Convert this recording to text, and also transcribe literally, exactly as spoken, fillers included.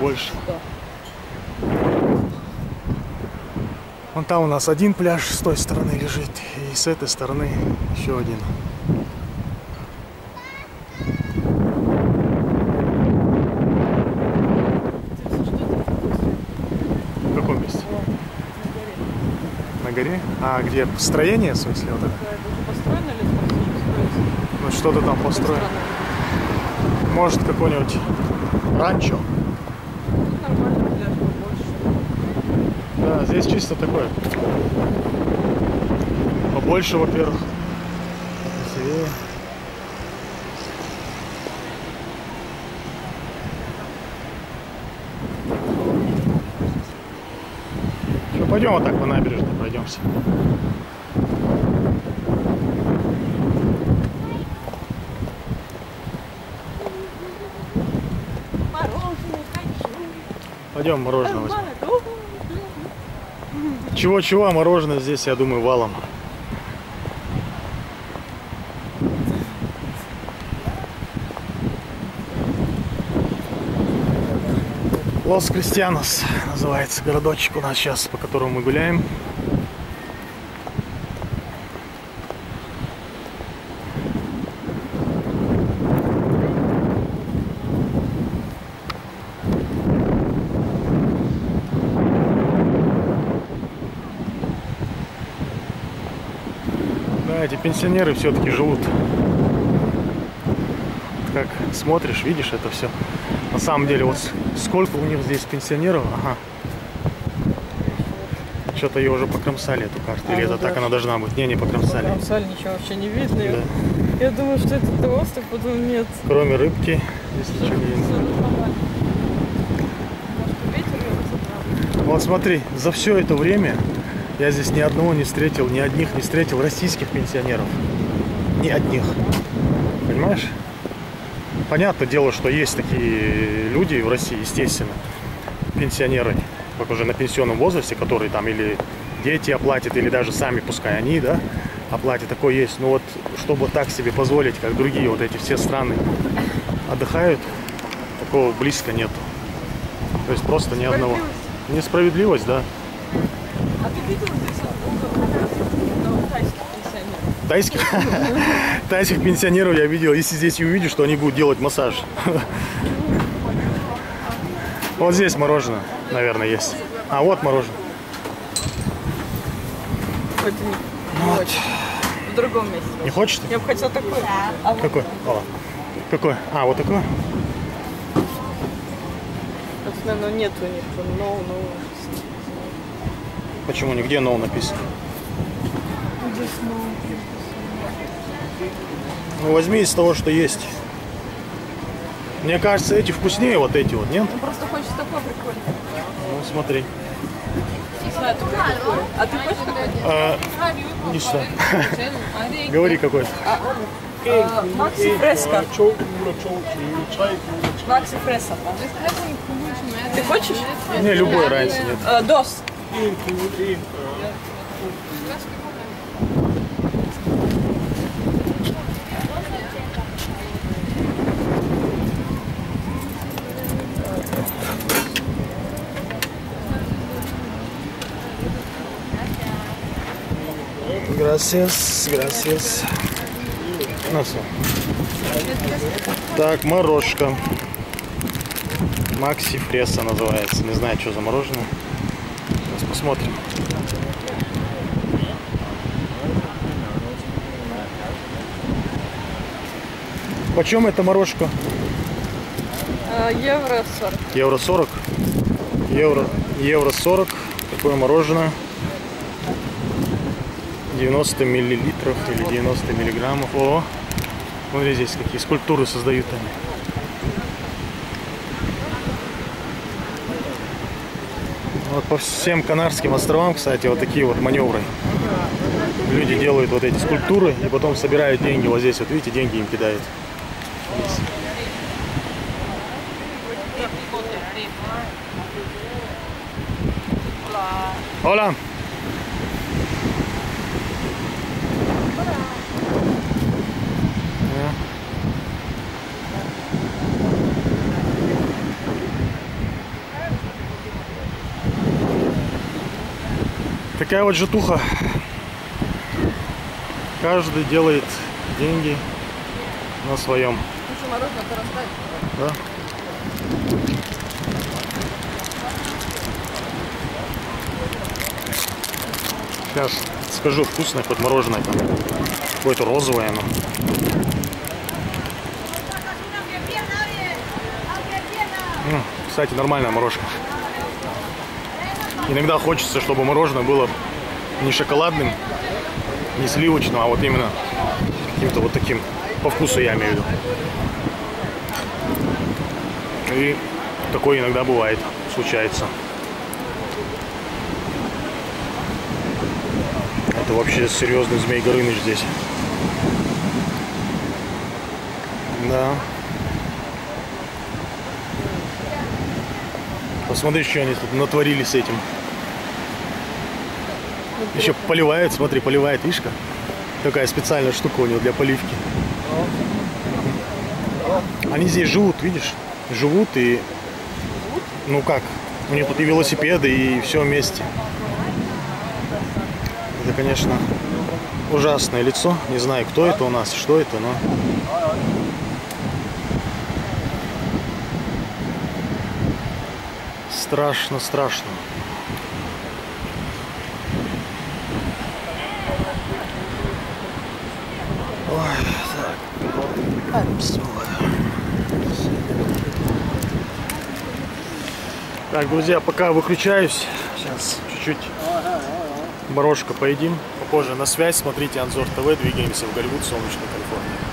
больше. Да. Вон там у нас один пляж с той стороны лежит, и с этой стороны еще один. В каком месте? На горе? А где строение, в смысле? Вот это? Построено или строится? Ну что-то там построено. Может какой-нибудь ранчо? Нормально, пляж побольше. Да, здесь чисто такое. Побольше, во-первых. Красивее. Что, пойдем вот так по набережной пройдемся. Мороженое хочу. Пойдем мороженое возьмем. Чего-чего, а мороженое здесь, я думаю, валом. Лос Кристианос называется городочек у нас сейчас, по которому мы гуляем. Да, эти пенсионеры все-таки живут. Как смотришь, видишь это все. На самом деле, вот сколько у них здесь пенсионеров, ага. Что-то ее уже покромсали, эту карту. А, Или ну это да. Так она должна быть? Не, не покромсали. Покромсали, ничего вообще не видно. Да. Я думаю, что это остров, потом нет. Кроме рыбки, здесь ничего не видно. Вот смотри, за все это время я здесь ни одного не встретил, ни одних не встретил российских пенсионеров. Ни одних. Понимаешь? Понятное дело, что есть такие люди в России, естественно, пенсионеры, как уже на пенсионном возрасте, которые там или дети оплатят, или даже сами, пускай они, да, оплатят, такое есть. Но вот, чтобы так себе позволить, как другие вот эти все страны отдыхают, такого близко нету. То есть просто ни одного. Несправедливость, да. А ты видел здесь тайских пенсионеров? Тайских? Тайских пенсионеров я видел. Если здесь увидишь, что они будут делать массаж. Вот здесь мороженое, наверное, есть. А вот мороженое. Вот. В другом месте. Не хочешь? Я бы хотела такой. А вот Какой? О. Какой? А, вот такой? наверное, нет у них. No, no. Почему? Нигде no написано. Здесь no. Ну, возьми из того, что есть. Мне кажется, эти вкуснее, вот эти вот, нет? Ну, просто хочется такой прикольный. Ну, смотри. Не знаю, такой прикольный. А ты хочешь такой? А, не сюда. Говори какой-то. Макси Фреско. Макси Фреско. Ты хочешь? Не, любой разницы нет. Дос. Gracias, gracias. На все. Так, морожка. Макси Фреско называется. Не знаю, что за мороженое. Сейчас посмотрим. Почем эта морожка? Евро сорок. Евро сорок. Евро, евро сорок. Такое мороженое. девяносто миллилитров или девяносто миллиграммов. О, смотри, здесь какие скульптуры создают они. Вот по всем Канарским островам, кстати, вот такие вот маневры. Люди делают вот эти скульптуры и потом собирают деньги. Вот здесь вот, видите, деньги им кидают. Hola. Такая вот житуха. Каждый делает деньги на своем. Ну что, мороженое-то растает? Да? Сейчас скажу, вкусное хоть мороженое там. Какое-то розовое оно. Ну, кстати, нормальная морожка. Иногда хочется, чтобы мороженое было не шоколадным, не сливочным, а вот именно каким-то вот таким. По вкусу я имею в виду. И такое иногда бывает, случается. Это вообще серьезный Змей Горыныч здесь. Да. Посмотри, что они тут натворили с этим. Еще поливает, смотри, поливает, видишь как? Такая специальная штука у него для поливки. Они здесь живут, видишь? Живут и... Ну как? У них тут и велосипеды, и все вместе. Это, конечно, ужасное лицо. Не знаю, кто это у нас, что это, но... Страшно, страшно. Ой, так. Так, друзья, пока выключаюсь. Сейчас чуть-чуть морожка поедим. Попозже на связь. Смотрите Анзор ТВ. Двигаемся в Голливуд, солнечную Калифорнию.